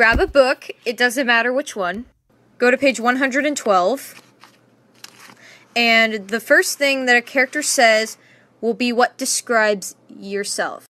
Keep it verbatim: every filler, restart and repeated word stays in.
grab a book, it doesn't matter which one, go to page one hundred twelve, and the first thing that a character says will be what describes yourself.